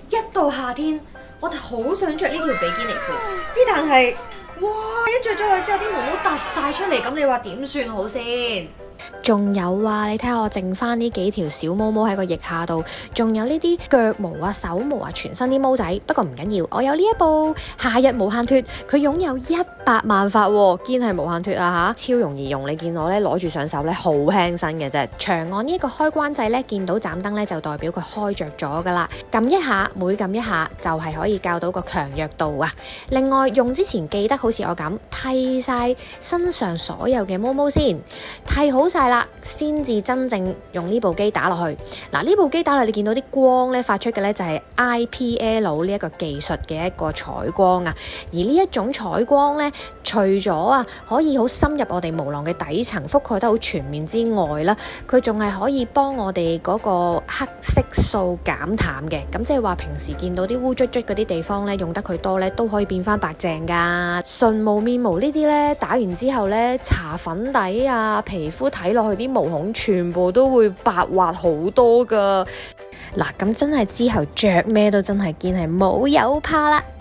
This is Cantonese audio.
一到夏天，我就好想着呢條比基尼褲，之但係，哇！一着咗落去之後，啲毛毛突晒出嚟，咁你話點算好先？ 仲有啊，你睇下我剩翻呢幾條小毛毛喺個腋下度，仲有呢啲腳毛啊、手毛啊，全身啲毛仔。不過唔緊要，我有呢一部夏日無限脫，佢擁有100萬發喎，堅係無限脫啊嚇，超容易用。你見我咧攞住上手咧，好輕身嘅啫。長按呢一個開關掣咧，見到盞燈咧就代表佢開着咗噶啦。撳一下，每撳一下就係可以校到個強弱度啊。另外用之前記得好似我咁剃晒身上所有嘅毛毛先，剃好晒啦，先至真正用呢部機打落去。嗱，呢部機打落去，你見到啲光咧發出嘅咧就係 IPL 呢一個技術嘅一個採光啊。而呢一種採光咧，除咗可以好深入我哋毛囊嘅底層，覆蓋得好全面之外啦，佢仲係可以幫我哋嗰個黑色素減淡嘅。咁即係話平時見到啲烏卒卒嗰啲地方咧，用得佢多咧，都可以變翻白淨噶。純毛面毛呢啲咧，打完之後咧，搽粉底啊，皮膚睇落去啲毛孔全部都會白滑好多噶。嗱，咁真係之後着咩都真係堅係冇有怕啦〜